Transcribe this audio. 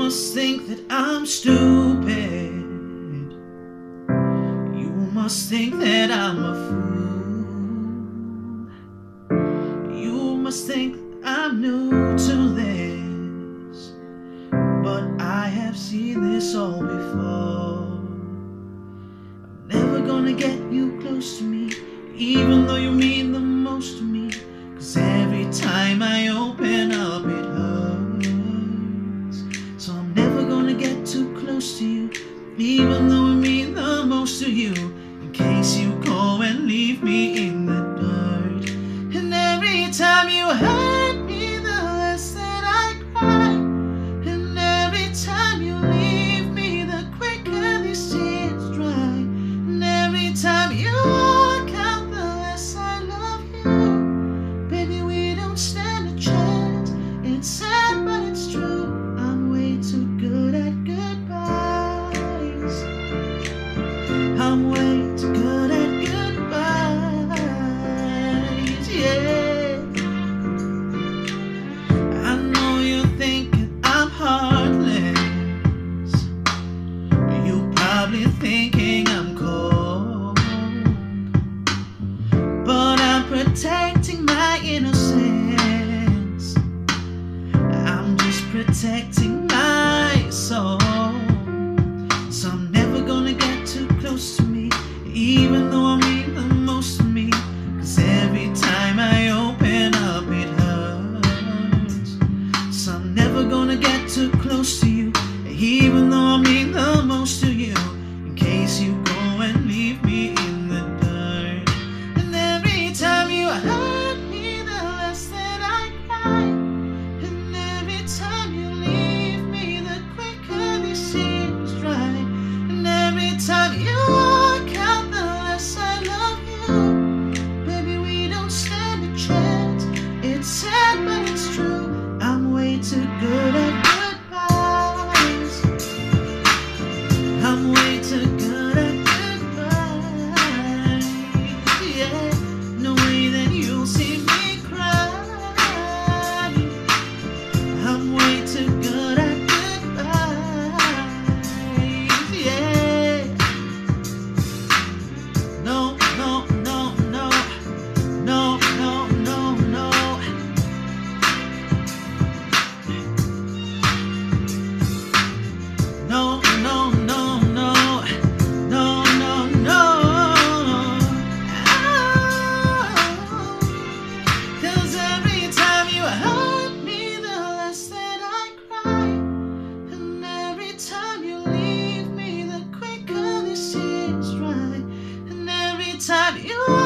must think that I'm stupid. You must think that I'm a fool. You must think that I'm new to this, but I have seen this all before. I'm never gonna get you close to me, even though you mean the most to me. 'Cause every time I open up it hurts. So I'm never gonna get too close to you, even though I mean the most to you, in case you go and leave me in the dirt. And every time you hurt me, the less that I cry. And every time you leave me, the quicker these tears dry. And every time you walk out, the less I love you. Baby, we don't stand a chance. It's sad, but it's true. I'm way too good at goodbyes. I'm way too good at goodbyes, yeah. I know you're thinking I'm heartless. You're probably thinking I'm cold, but I'm protecting my innocence. I'm just protecting my soul. So I'm never gonna get too close to me, even though I mean the most to me. 'Cause every time I open up it hurts. So I'm never gonna get too close to you, even though I mean the most to you, in case you go and leave me in the dirt. And every time you hurt me, the less that I cry. And every time you leave me, the quicker these tears dry. And every time you walk out, the less I love you. Baby, we don't stand a chance. It's sad, but it's true. I'm way too good at goodbyes. I'm way too good at goodbyes, yeah. No way that you'll see me cry. I'm way too good at goodbyes, yeah. No, no, no, no. No, no, no, no. No, no, no, no. No, no, no. Oh. 'Cause every time you hurt me, the less that I cry. And every time you leave me, the quicker these tears dry. And every time you